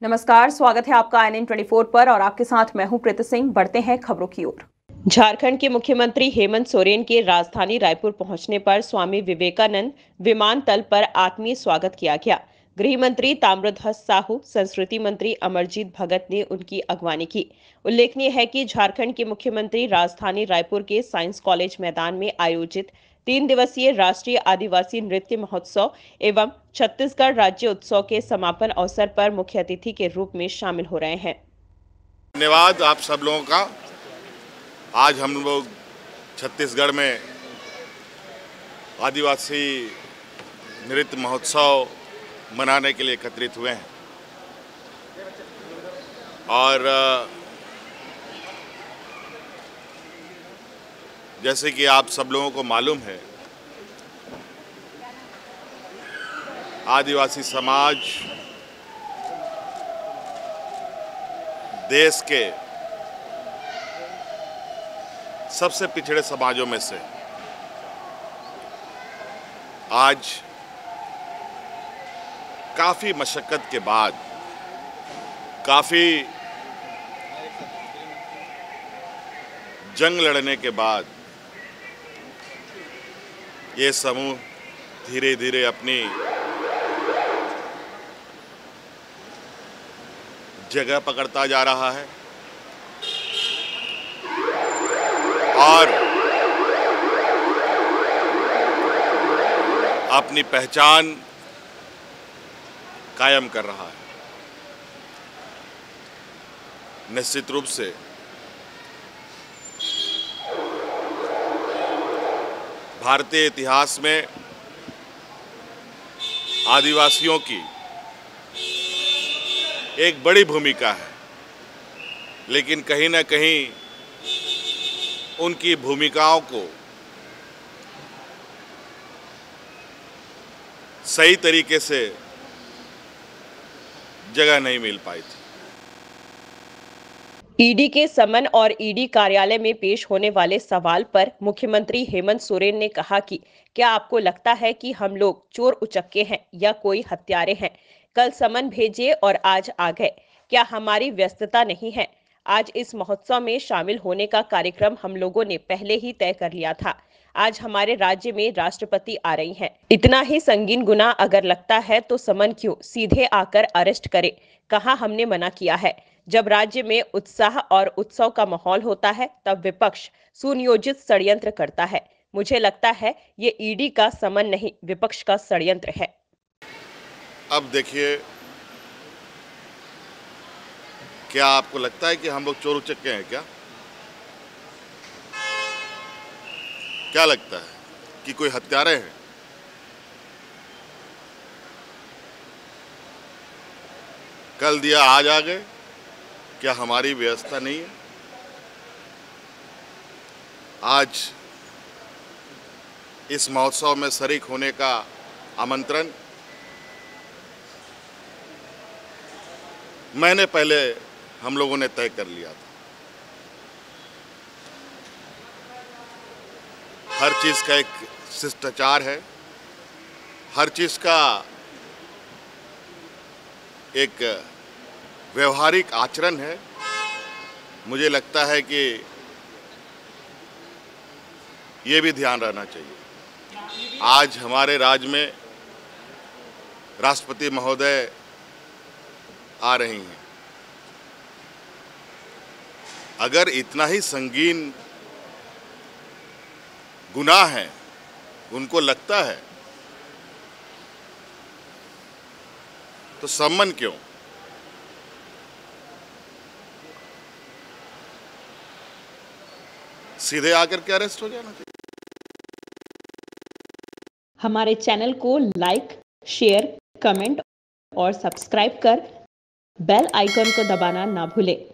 नमस्कार, स्वागत है आपका INN 24 पर और आपके साथ मैं हूं प्रीति सिंह। बढ़ते हैं खबरों की ओर। झारखंड के मुख्यमंत्री हेमंत सोरेन के राजधानी रायपुर पहुंचने पर स्वामी विवेकानंद विमानतल पर आत्मीय स्वागत किया गया। गृह मंत्री ताम्रध्वज साहू, संस्कृति मंत्री अमरजीत भगत ने उनकी अगवानी की। उल्लेखनीय है कि झारखंड के मुख्यमंत्री राजधानी रायपुर के साइंस कॉलेज मैदान में आयोजित 3 दिवसीय राष्ट्रीय आदिवासी नृत्य महोत्सव एवं छत्तीसगढ़ राज्य उत्सव के समापन अवसर पर मुख्य अतिथि के रूप में शामिल हो रहे हैं। धन्यवाद आप सब लोगों का। आज हम लोग छत्तीसगढ़ में आदिवासी नृत्य महोत्सव मनाने के लिए एकत्रित हुए हैं और जैसे कि आप सब लोगों को मालूम है, आदिवासी समाज देश के सबसे पिछड़े समाजों में से आज काफ़ी मशक्क़त के बाद, काफ़ी जंग लड़ने के बाद ये समूह धीरे धीरे अपनी जगह पकड़ता जा रहा है और अपनी पहचान कायम कर रहा है। निश्चित रूप से भारतीय इतिहास में आदिवासियों की एक बड़ी भूमिका है, लेकिन कहीं ना कहीं उनकी भूमिकाओं को सही तरीके से जगह नहीं मिल पाई थी। ईडी के समन और ईडी कार्यालय में पेश होने वाले सवाल पर मुख्यमंत्री हेमंत सोरेन ने कहा कि क्या आपको लगता है कि हम लोग चोर उचक्के हैं या कोई हत्यारे हैं? कल समन भेजे और आज आ गए। क्या हमारी व्यस्तता नहीं है? आज इस महोत्सव में शामिल होने का कार्यक्रम हम लोगों ने पहले ही तय कर लिया था। आज हमारे राज्य में राष्ट्रपति आ रही हैं। इतना ही संगीन गुनाह अगर लगता है तो समन क्यों, सीधे आकर अरेस्ट करे। कहाँ हमने मना किया है? जब राज्य में उत्साह और उत्सव का माहौल होता है तब विपक्ष सुनियोजित षड्यंत्र करता है। मुझे लगता है ये ईडी का समन नहीं, विपक्ष का षड्यंत्र है। अब देखिए, क्या आपको लगता है कि हम लोग चोर उचक्के हैं क्या? क्या लगता है कि कोई हत्यारे हैं? कल दिया आज आ गए। क्या हमारी व्यवस्था नहीं है? आज इस महोत्सव में शरीक होने का आमंत्रण मैंने पहले हम लोगों ने तय कर लिया था। हर चीज़ का एक शिष्टाचार है, हर चीज़ का एक व्यवहारिक आचरण है। मुझे लगता है कि ये भी ध्यान रहना चाहिए। आज हमारे राज्य में राष्ट्रपति महोदय आ रही हैं। अगर इतना ही संगीन गुनाह है उनको लगता है तो सम्मन क्यों? सीधे आकर के अरेस्ट हो जाना चाहिए। हमारे चैनल को लाइक, शेयर, कमेंट और सब्सक्राइब कर बेल आइकन को दबाना ना भूलें।